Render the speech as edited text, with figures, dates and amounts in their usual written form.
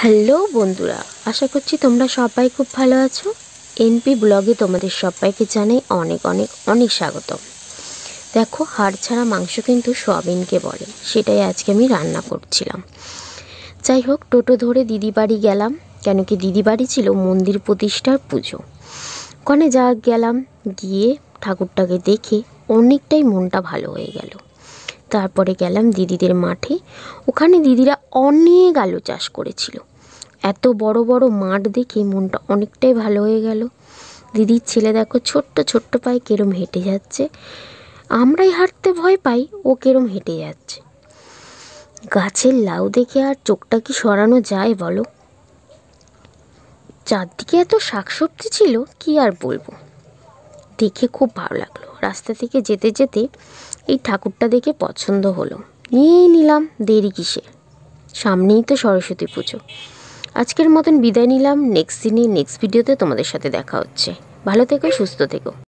Hello বন্ধুরা, আশা করছি তোমরা সবাই খুব ভালো আছো। এনপি ব্লগে তোমাদের সবাইকে জানাই অনেক অনেক অনেক স্বাগতম। দেখো, হাড় ছাড়া মাংস কিন্তু সোয়াবিনকে বলে, সেটাই আজকে আমি রান্না করছিলাম। যাই হোক, টোটো ধরে দিদি বাড়ি গেলাম, কেন কি দিদি বাড়ি ছিল মন্দির প্রতিষ্ঠার পুজো। ওখানে গেলাম, গিয়ে ঠাকুরটাকে দেখে অনেকটাই মনটা ভালো হয়ে গেল। তারপরে গেলাম দিদিদের মাঠে। ওখানে দিদিরা অনেক আলু চাষ করেছিল। এত বড় বড় মাঠ দেখে মনটা অনেকটাই ভালো হয়ে গেল। দিদির ছেলে দেখো ছোট্ট ছোট্ট পায়ে কেরম হেঁটে যাচ্ছে, আমরাই হাঁটতে ভয় পাই, ও কেরম হেঁটে যাচ্ছে। গাছের লাউ দেখে আর চোখটা কি সরানো যায় বলো। চারদিকে এত শাকসবজি ছিল, কি আর বলবো। দেখে খুব ভালো লাগলো। রাস্তা থেকে যেতে যেতে এই ঠাকুরটা দেখে পছন্দ হলো, নিয়েই নিলাম, দেরি কিসে, সামনেই তো সরস্বতী পুজো। আজকের মতন বিদায় নিলাম। নেক্সট দিনে নেক্সট ভিডিওতে তোমাদের সাথে দেখা হচ্ছে। ভালো থেকো, সুস্থ থেকো।